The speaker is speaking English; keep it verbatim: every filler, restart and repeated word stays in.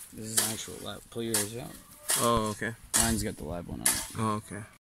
This is an actual live. Pull yours out. Oh, okay. Mine's got the live one on it. Oh, okay.